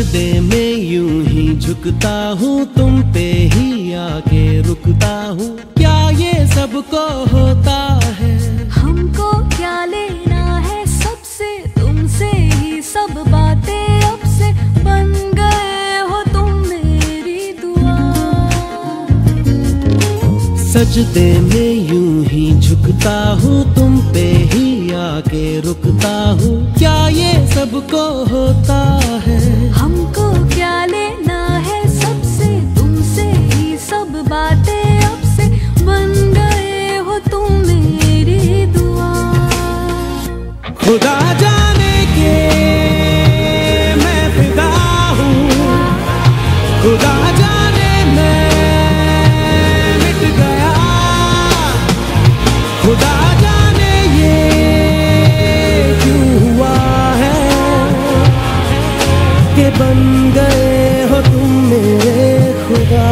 सजदे में यूं ही झुकता हूँ, तुम पे ही आके रुकता हूँ। क्या ये सबको होता है? हमको क्या लेना है सबसे, तुमसे ही सब बातें अब से बन गए हो तुम मेरी दुआ। सजदे में यूं ही झुकता हूँ, तुम पे ही आके रुकता हूँ। क्या ये सबको होता है? हमको क्या लेना है सबसे, तुमसे ही सब बातें अब से बन गए हो तुम मेरी दुआ। खुदा जाने के मैं फिदा हूँ, खुदा जाने मैं मिट गया। खुदा जाने ये क्यों हुआ है कि बन गए हो तुम मेरे खुदा।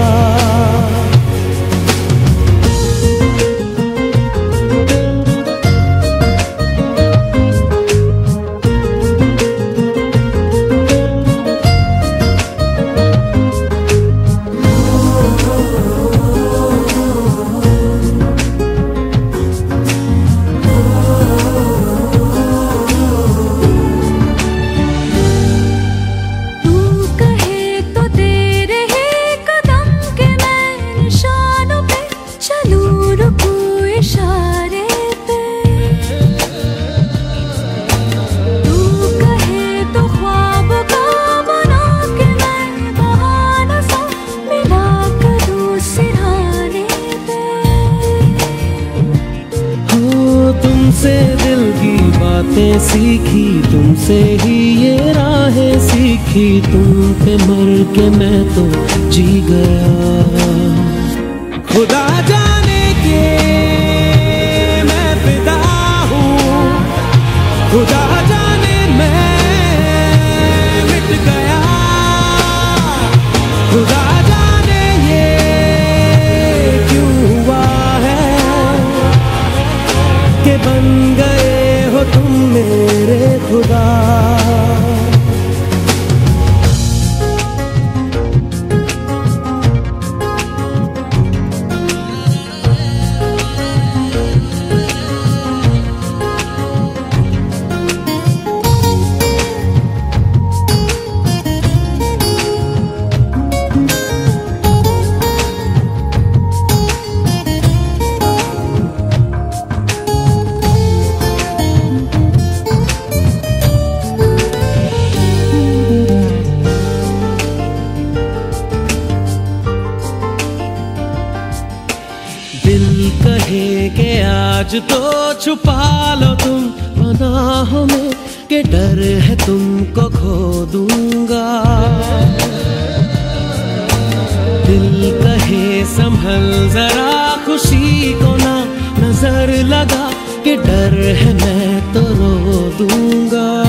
तुमसे दिल की बातें सीखी, तुमसे ही ये राहें सीखी। तुम पे मर के मैं तो जी गया। खुदा जाने के मैं फिदा हूँ, खुदा जाने मैं मिट गया। खुदा जाने ये क्यों हुआ है कि बन गए हो तुम मेरे खुदा। दिल कहे कि आज तो छुपा लो तुम पनाहों में, कि डर है तुमको खो दूंगा। दिल कहे संभल जरा खुशी को ना नजर लगा, कि डर है मैं तो रो दूंगा।